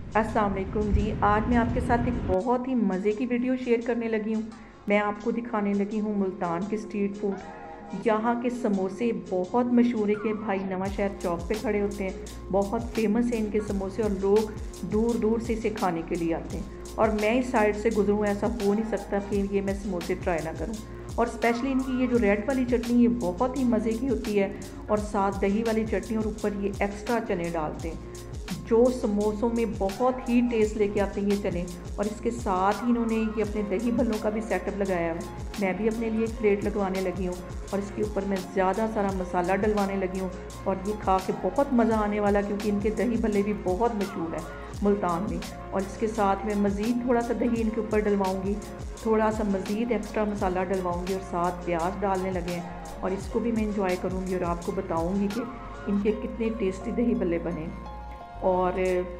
अस्सलाम वालेकुम जी। आज मैं आपके साथ एक बहुत ही मज़े की वीडियो शेयर करने लगी हूँ। मैं आपको दिखाने लगी हूँ मुल्तान के स्ट्रीट फूड। यहाँ के समोसे बहुत मशहूर है कि भाई नवां शहर चौक पे खड़े होते हैं। बहुत फेमस है इनके समोसे और लोग दूर दूर से इसे खाने के लिए आते हैं। और मैं इस साइड से गुजरूँ, ऐसा हो नहीं सकता कि ये मैं समोसे ट्राई ना करूँ। और स्पेशली इनकी ये जो रेड वाली चटनी ये बहुत ही मज़े की होती है, और साथ दही वाली चटनी, और ऊपर ये एक्स्ट्रा चने डालते हैं जो समोसों में बहुत ही टेस्ट लेके आते हैं ये चने। और इसके साथ ही इन्होंने ये अपने दही भल्लों का भी सेटअप लगाया है। मैं भी अपने लिए एक प्लेट लगवाने लगी हूँ और इसके ऊपर मैं ज़्यादा सारा मसाला डलवाने लगी हूँ। और ये खा के बहुत मज़ा आने वाला, क्योंकि इनके दही भल्ले भी बहुत मशहूर है मुल्तान में। और इसके साथ मैं मज़ीद थोड़ा सा दही इनके ऊपर डलवाऊँगी, थोड़ा सा मज़ीद एक्स्ट्रा मसाला डलवाऊँगी, और साथ प्याज डालने लगे हैं। और इसको भी मैं इंजॉय करूँगी और आपको बताऊँगी कि इनके कितने टेस्टी दही भल्ले बने। और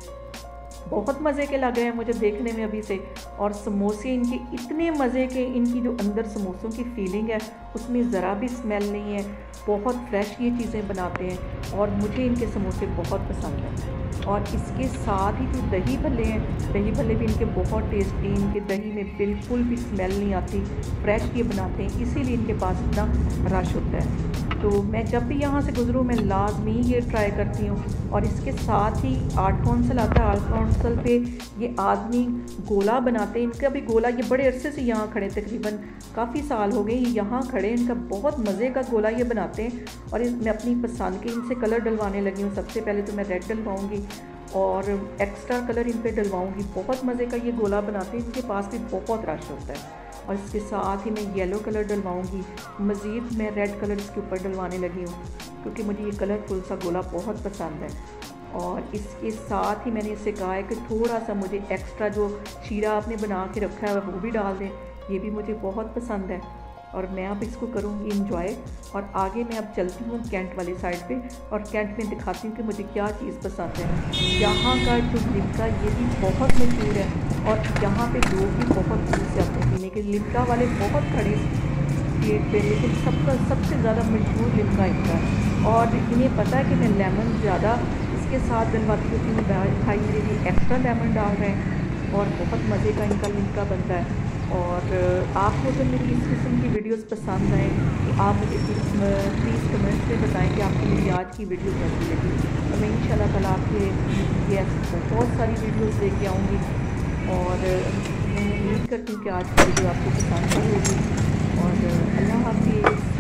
बहुत मज़े के लग रहे हैं मुझे देखने में अभी से। और समोसे इनके इतने मज़े के, इनकी जो अंदर समोसों की फीलिंग है उसमें ज़रा भी स्मेल नहीं है। बहुत फ्रेश ये चीज़ें बनाते हैं और मुझे इनके समोसे बहुत पसंद हैं। और इसके साथ ही जो दही भल्ले हैं, दही भल्ले भी इनके बहुत टेस्टी, इनके दही में बिल्कुल भी स्मेल नहीं आती, फ्रेश ये बनाते हैं, इसीलिए इनके पास इतना रश होता है। तो मैं जब भी यहाँ से गुज़रूँ मैं लाजमी ये ट्राई करती हूँ। और इसके साथ ही आर्ट कौंसल आता है, आर्ट कौंसल पे ये आदमी गोला बनाते हैं। इनका भी गोला, ये बड़े अरसे से यहाँ खड़े, तकरीबन काफ़ी साल हो गए ये यहाँ खड़े। इनका बहुत मज़े का गोला ये बनाते हैं। और मैं अपनी पसंद के इनसे कलर डलवाने लगी हूँ। सबसे पहले तो मैं रेड डलवाऊँगी और एक्स्ट्रा कलर इन पर डलवाऊँगी। बहुत मज़े का ये गोला बनाते हैं, इनके पास भी बहुत रश होता है। और इसके साथ ही मैं येलो कलर डलवाऊँगी, मज़ीद मैं रेड कलर इसके ऊपर डलवाने लगी हूँ, क्योंकि मुझे ये कलरफुल सा गोला बहुत पसंद है। और इसके साथ ही मैंने इससे कहा है कि थोड़ा सा मुझे एक्स्ट्रा जो शीरा आपने बना के रखा है वो भी डाल दें, ये भी मुझे बहुत पसंद है। और मैं अब इसको करूँगी इंजॉय। और आगे मैं अब चलती हूँ कैंट वाली साइड पे, और कैंट में दिखाती हूँ कि मुझे क्या चीज़ पसंद है। यहाँ का जो लिमका ये भी बहुत मशहूर है, और यहाँ पे लोग भी बहुत दूर से आते हैं पीने के। लिमका वाले बहुत खड़े स्ट्रीट पे, लेकिन सबसे ज़्यादा मशहूर लिमका इनका है। और इन्हें पता है कि मैं लेमन ज़्यादा इसके साथ डलवाती हूँ, क्योंकि भाई मेरे लिए एक्स्ट्रा लेमन डाल रहे हैं, और बहुत मज़े का इनका लिमका बनता है। और आपको अगर मेरी इस किस्म की वीडियोस पसंद आए तो आप मुझे प्लीज़ कमेंट्स में बताएं कि आपको मेरी आज की वीडियो कैसी लगी। और मैं इंशाल्लाह ताला आपके लिए बहुत सारी वीडियोस लेके आऊँगी। और मैं उम्मीद करती हूँ कि आज की वीडियो आपको पसंद आई होगी। और अल्लाह हाफ़िज़।